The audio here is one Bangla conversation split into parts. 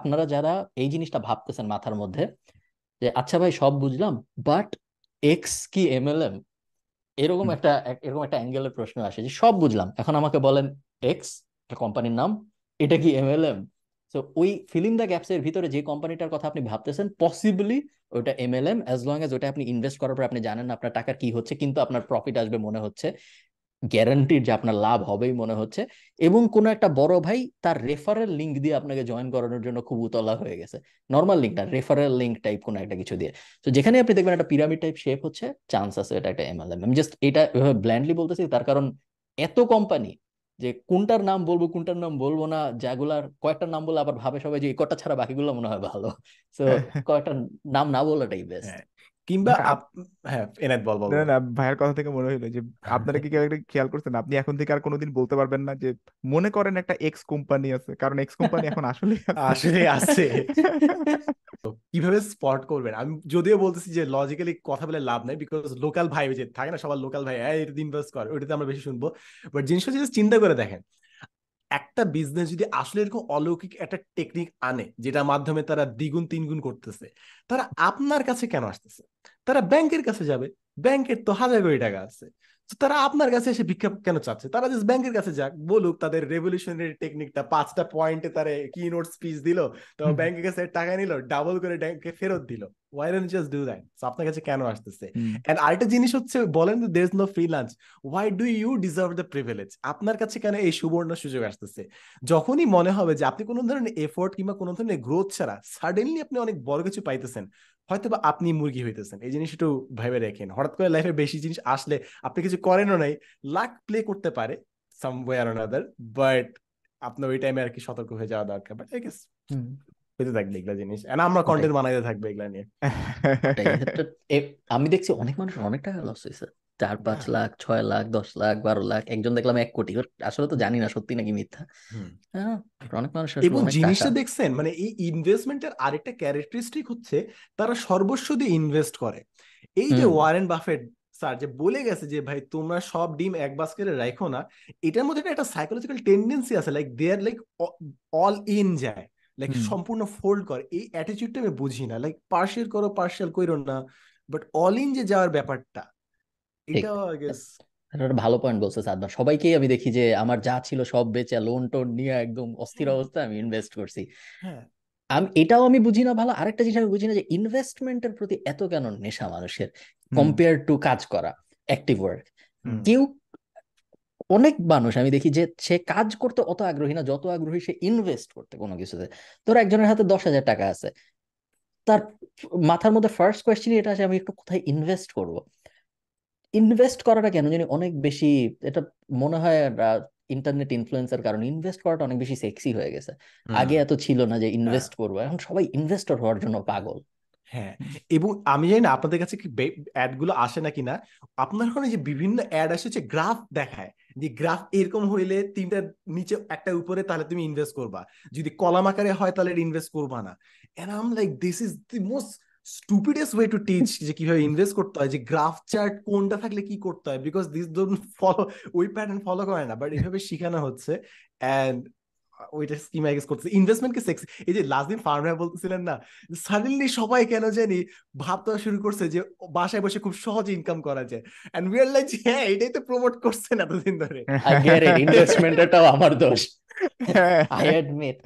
আপনারা যারা এই জিনিসটা ভাবতেছেন মাথার মধ্যে যে আচ্ছা ভাই সব বুঝলাম, বাট এক্স কি এমএলএম, এরকম একটা অ্যাঙ্গেলের প্রশ্ন আসে যে সব বুঝলাম, এখন আমাকে বলেন এক্স একটা কোম্পানির নাম, এটা কি এমএলএম? তো ওই ফিলিং দ্য গ্যাপস এর ভিতরে যে কোম্পানিটার কথা আপনি ভাবতেছেন পসিবলি ওটা এমএলএম, অ্যাজ লং এজ ওটা আপনি ইনভেস্ট করার পর আপনি জানেন না আপনার টাকার কি হচ্ছে, কিন্তু আপনার প্রফিট আসবে মনে হচ্ছে, গ্যারান্টিড যে আপনার লাভ হবেই মনে হচ্ছে, এবং কোনো একটা বড় ভাই তার রেফারেল লিঙ্ক দিয়ে আপনাকে জয়েন করানোর জন্য খুব উতলা হয়ে গেছে, নর্মাল লিঙ্ক না, রেফারেল লিঙ্ক টাইপ কোনো একটা কিছু দিয়ে। তো যেখানে আপনি দেখবেন একটা পিরামিড টাইপ শেপ হচ্ছে, চান্স আছে এটা একটা এমএলএম। আমি জাস্ট এটা ব্ল্যান্ডলি বলতেছি তার কারণ এত কোম্পানি যে কোনটার নাম বলবো কোনটার নাম বলবো না, যেগুলার কয়েকটা নাম বলে আবার ভাবে সবাই যে এই কটা ছাড়া বাকিগুলো মনে হয় ভালো, তো কয়েকটা নাম না বলাটাই বেস্ট। হ্যাঁ, কিংবা ভাই, হ্যাঁ এনায়েত বল বল না বল। না, ভাইয়ের কথা থেকে মনে হইলো যে আপনারা কি কেউ একটা খেয়াল করছেন, আপনি এখন থেকে আর কোনোদিন বলতে পারবেন না যে মনে করেন একটা এক্স কোম্পানি আছে, কারণ এক্স কোম্পানি এখন আসলে আছে। আসলে আছে। তো কিভাবে স্পট করবেন? আমি যদিও বলতেছি যে লজিক্যালি কথা বলে লাভ নাই, বিকজ লোকাল ভাই যে থাকে না, সবার লোকাল ভাই এটা ইনভেস্ট কর, ওইটাতে আমরা বেশি শুনবো। বাট জিনিসটা যদি চিন্তা করে দেখেন, একটা বিজনেস যদি আসলে এরকম অলৌকিক একটা টেকনিক আনে যেটার মাধ্যমে তারা দ্বিগুণ তিনগুণ করতেছে, তারা আপনার কাছে কেন আসতেছে? তারা ব্যাংকের কাছে যাবে, ব্যাংকের তো হাজার কোটি টাকা আছে। তো তারা আপনার কাছে এসে ভিক্ষা কেন চাচ্ছে? তারা জাস্ট ব্যাংকের কাছে যাক, বলুক তাদের রেভলিউশনারি টেকনিকটা, 5টা পয়েন্টে তারা কি নোট স্পিচ দিল, তো ব্যাংকের কাছে টাকা নিল, ডাবল করে ব্যাংকে ফেরত দিল। Why don't just do that? আপনার কাছে কেন আসতেছে? এন্ড আরেকটা জিনিস হচ্ছে, বলেন there is no free lunch, why do you deserve the privilege? আপনার কাছে কেন এই সুবর্ণ সুযোগ আসতেছে? যখনই মনে হবে যে আপনি কোনো ধরনের এফোর্ট কিংবা কোনো ধরনের গ্রোথ ছাড়া সাডেনলি আপনি অনেক বড় কিছু পাইতেছেন, হয়তো বা আপনি মুরগি হইতেছেন। এই জিনিস একটু ভেবে রাখেন। হঠাৎ করে লাইফে বেশি জিনিস আসলে আপনি কিছু করেনও নাই, লাক প্লে করতে পারে সামওয়্যার অর অ্যানাদার, বাট আপনার ওই টাইমে আর কি সতর্ক হয়ে যাওয়া দরকার। বাট আই গেস হইতে থাকবে এগুলা জিনিস, এন্ড আমরা ওটাই কন্টেন্ট বানাইতে থাকবো এগুলা নিয়ে। ওটাই আমি দেখছি অনেক মানুষ অনেক টাকা লস হয়েছে, 4-5 লাখ, 6 লাখ, 10 লাখ, 12 লাখ, একজন দেখলাম 1 কোটি। আসলে তো জানি না সত্যি নাকি মিথ্যা। হুম। হ্যাঁ, অনেক মানুষ আসলে এবং অনেক টাকা। জিনিসটা দেখছেন, মানে এই ইনভেস্টমেন্টের আরেকটা ক্যারেক্টারিস্টিক হচ্ছে তারা সর্বস্ব দিয়ে ইনভেস্ট করে। এই যে হুম ওয়ারেন বাফেট স্যার যে বলে গেছে যে ভাই তোমরা সব ডিম এক বাস্কেটে রাখো না, এটার মধ্যে একটা সাইকোলজিক্যাল টেন্ডেন্সি আছে, like they are like all in যায়, লাইক হুম সম্পূর্ণ ফোল্ড করে। এই অ্যাটিটিউডটা আমি বুঝি না, লাইক পার্শিয়াল করো পার্শিয়াল কইরো না, বাট অল ইন যে যাওয়ার ব্যাপারটা, ঠিক। এটা আই গেস। এটা একটা ভালো পয়েন্ট বলছে সাদমান, সবাইকেই আমি দেখি যে আমার যা ছিল সব বেচে লোন টোন নিয়ে একদম অস্থির হ্যাঁ, অবস্থায় আমি ইনভেস্ট করছি। হ্যাঁ, এটাও আমি বুঝি না ভালো। আরেকটা জিনিস আমি বুঝি না যে ইনভেস্টমেন্টের প্রতি এত কেন নেশা মানুষের, হুম কম্পেয়ার টু কাজ করা, অ্যাক্টিভ ওয়ার্ক। হুম কেউ, অনেক মানুষ আমি দেখি যে সে কাজ করতে অত আগ্রহী না যত আগ্রহী সে ইনভেস্ট করতে কোনো কিছুতে। তোর একজনের হাতে 10,000 টাকা আছে, তার মাথার মধ্যে ফার্স্ট কোয়েশ্চেন এটা আছে আমি একটু কোথায় ইনভেস্ট করব। ইনভেস্ট করাটা কেন জানি অনেক বেশি, এটা মনে হয় ইন্টারনেট ইনফ্লুয়েন্সের কারণে ইনভেস্ট করাটা অনেক বেশি সেক্সি হয়ে গেছে। হুম, আগে এত ছিল না যে হ্যাঁ, ইনভেস্ট করবো, এখন সবাই ইনভেস্টর হওয়ার জন্য পাগল। হ্যাঁ। এবং আমি জানি না আপনাদের কাছে কি অ্যাড গুলো আসে নাকি না, আপনার ওখানে যে বিভিন্ন অ্যাড আসে হচ্ছে গ্রাফ দেখায়, যে গ্রাফ এরকম হইলে তিনটা নিচে একটা উপরে, তাহলে তুমি ইনভেস্ট করবা, যদি কলাম আকারে হয় তাহলে ইনভেস্ট করবা না। And I am like this is the most stupidest way to teach যে কিভাবে ইনভেস্ট করতে হয়, যে গ্রাফ চার্ট কোনটা থাকলে কি করতে হয়, বিকজ দিস ডোন্ট ফলো, ওই প্যাটার্ন ফলো করে না, বাট এইভাবে শেখানো হচ্ছে। এন্ড ওইটা স্কিম আই গেস করতেছে ইনভেস্টমেন্টকে সেক্সি। এই যে লাস্ট দিন ফার্ম ভাই বলতেছিলেন না, সাডেনলি সবাই কেন জানি ভাবতে শুরু করছে যে বাসায় বসে খুব সহজে ইনকাম করা যায়, এন্ড উই আর লাইক হ্যাঁ এটাই তো প্রমোট করছেন এতদিন ধরে। আই গেট ইট, ইনভেস্টমেন্টটাও আমার দোষ, আই অ্যাডমিট।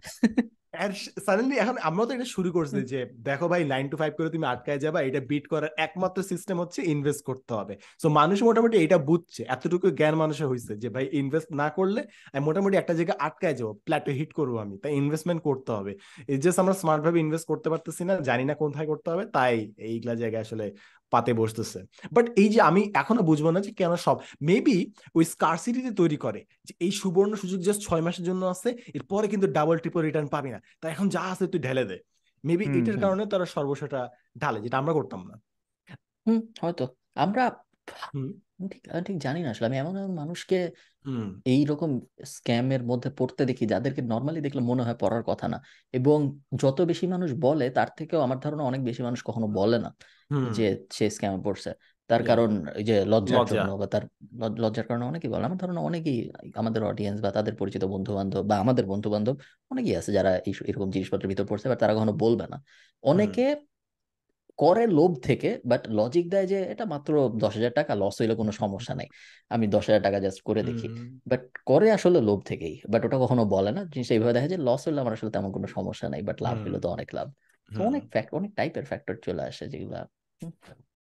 সাডেনলি এখন আমরা তো এটা শুরু করছি যে দেখো ভাই 9 to 5 করে তুমি আটকায় যাবা, এটা বিট করার একমাত্র সিস্টেম হচ্ছে ইনভেস্ট করতে হবে। সো মানুষ মোটামুটি এটা বুঝছে, এতটুকু জ্ঞান মানুষের হয়েছে যে ভাই ইনভেস্ট না করলে আমি মোটামুটি একটা জায়গায় আটকায় যাবো, প্ল্যাটো হিট করবো আমি, তাই ইনভেস্টমেন্ট করতে হবে। এই জাস্ট আমরা স্মার্ট ভাবে ইনভেস্ট করতে পারতেছি না, জানি না কোথায় করতে হবে, তাই এইগুলা জায়গায় আসলে পাতে বসতেছে। বাট এই যে আমি এখনো বুঝবো না যে কেন সব, মেবি ওই স্কারসিটিতে তৈরি করে যে এই সুবর্ণ সুযোগ জাস্ট 6 মাসের জন্য আছে, এরপরে কিন্তু ডাবল ট্রিপল রিটার্ন পাবি না, তাই এখন যা আছে তুই ঢেলে দে। মেবি হুম এটার হুম কারণে তারা সর্বস্বটা ঢালে, যেটা আমরা করতাম না। হয়তো আমরা হুম, ঠিক ঠিক জানি না আসলে। আমি এমন এমন মানুষকে হুম, এইরকম স্ক্যামের মধ্যে পড়তে দেখি যাদেরকে নর্মালি দেখলে মনে হয় পড়ার কথা না, এবং যত বেশি মানুষ বলে তার থেকেও আমার ধারণা অনেক বেশি মানুষ কখনো বলে না হুম, যে সে স্ক্যামে পড়ছে। তার Yeah. কারণ এই যে লজ্জার লজ্জা। জন্য, বা তার লজ্জার কারণে অনেকেই বলে। আমার ধারণা অনেকেই আমাদের অডিয়েন্স বা তাদের পরিচিত বন্ধু বান্ধব বা আমাদের বন্ধু বান্ধব অনেকেই আছে যারা এরকম জিনিসপত্রের ভিতর পড়ছে, বাট তারা কখনো বলবে না। অনেকে করে লোভ থেকে, বাট লজিক দেয় যে এটা মাত্র 10,000 টাকা, লস হইলে কোনো সমস্যা নাই, আমি 10,000 টাকা জাস্ট করে দেখি। বাট করে আসলে লোভ থেকেই, বাট ওটা কখনো বলে না। জিনিসটা এইভাবে দেখা যায় লস হইলে আমার আসলে তেমন কোনো সমস্যা নাই, বাট লাভ হইলে তো অনেক লাভ। তো অনেক টাইপের ফ্যাক্টর চলে আসে যেগুলা